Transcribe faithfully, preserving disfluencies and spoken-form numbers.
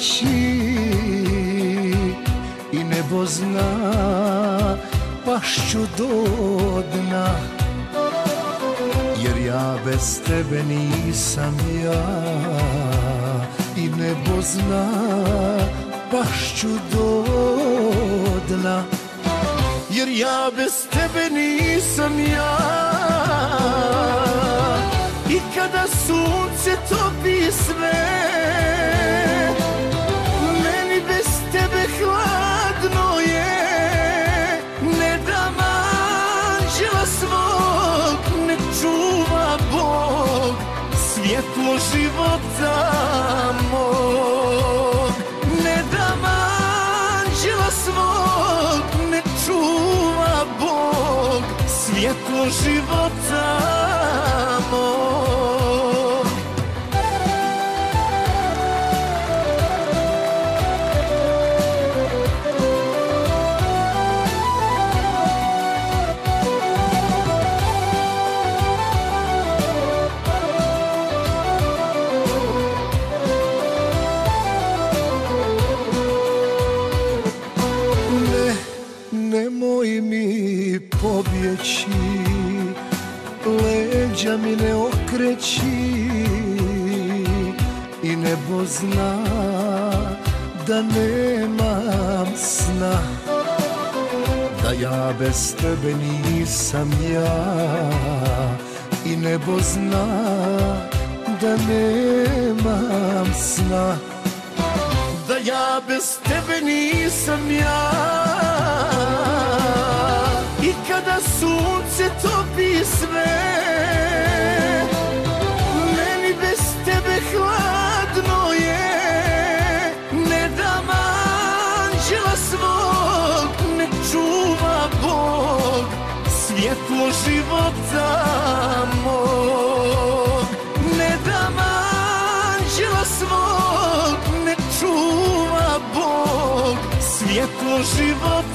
pobjeći i nebo zna pašću do dna, jer ja bez tebe nisam ja i nebo zna pašću do dna, jer ja bez tebe nisam ja. I kada sunce topi sve, meni bez tebe hladno je. Ne dam anđela svog, ne čuva Bog svjetlo života mog. Ne dam anđela svog, ne čuva Bog svjetlo života mog. Nemoj mi pobjeći, leđa mi ne okreći, i nebo zna da nemam sna, da ja bez tebe nisam ja. I nebo zna da nemam sna, da ja bez tebe nisam ja. I kada sunce topi sve, meni bez tebe hladno je. Ne dam anđela svog, ne čuva Bog svjetlo života mog. Ne dam anđela svog, ne čuva Bog svjetlo života